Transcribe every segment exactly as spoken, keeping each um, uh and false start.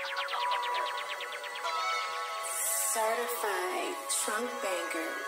Certified Trunk Bangers.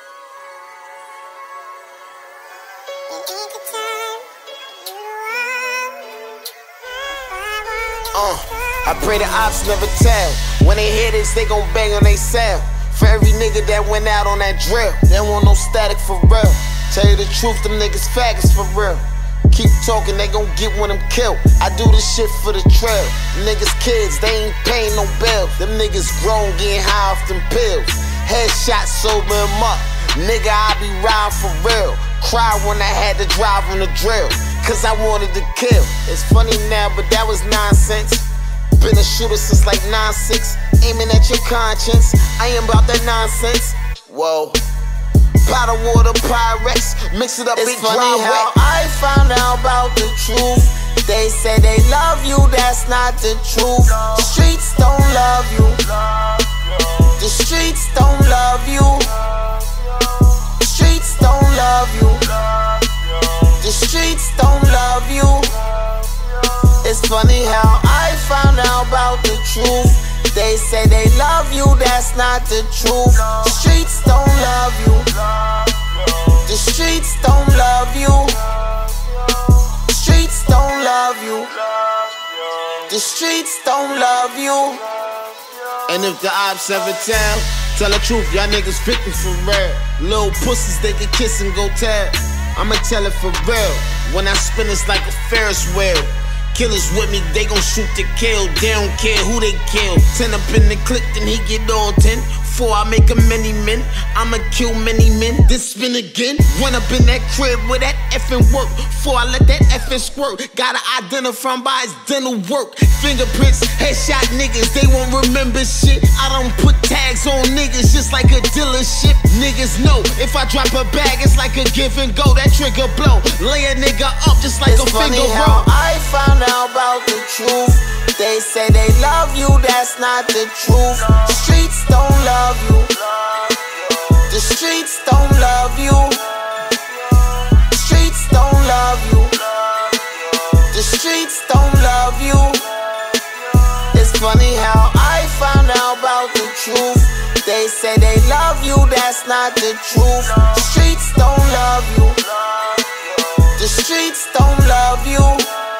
Uh, I pray the ops never tell. When they hear this, they gon' bang on they cell. For every nigga that went out on that drill, they want no static for real. Tell you the truth, them niggas faggots for real. Keep talking, they gon' get one of them killed. I do this shit for the trail. Niggas kids, they ain't paying no bills. Them niggas grown, getting high off them pills. Headshot sober him up. Nigga, I be riding for real. Cry when I had to drive on the drill, cause I wanted to kill. It's funny now, but that was nonsense. Been a shooter since like nine six, aiming at your conscience. I ain't about that nonsense. Whoa. Powder water Pyrex, mix it up, it's funny how I found out about the truth. They say they love you, that's not the truth. The streets don't love you. The streets don't love you. The streets don't love you. The streets don't love you. It's funny how I found out about the truth. They say they love you, that's not the truth. The streets don't love you. The streets don't love you. The streets don't love you. The streets don't love you. And if the ops ever tell, tell the truth, y'all niggas victim for real. Little pussies, they can kiss and go tell. I'ma tell it for real. When I spin, it's like a Ferris wheel. Killers with me, they gon' shoot to kill. They don't care who they kill. Ten up in the click, then he get all ten. Before I make a many men, I'ma kill many men. Then spin again. Run up in that crib where that effing work. Before I let that effing squirt. Gotta identify him by his dental work. Fingerprints, headshot niggas, they won't remember shit. I don't put tags on niggas just like a dealership. Niggas know if I drop a bag, it's like a give and go. That trigger blow, lay a nigga up just like it's a finger roll. I found out about the truth. They say they love you, that's not the truth. The streets don't love you. The streets don't love you. The streets don't love you. The streets don't love you. It's funny how I found out about the truth. They say they love you, that's not the truth. The streets don't love you. The streets don't love you.